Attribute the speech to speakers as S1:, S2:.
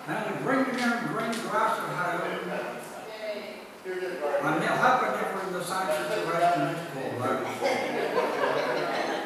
S1: Now they bring you in green glass of home. And they'll happen if we're in the same situation as Paul.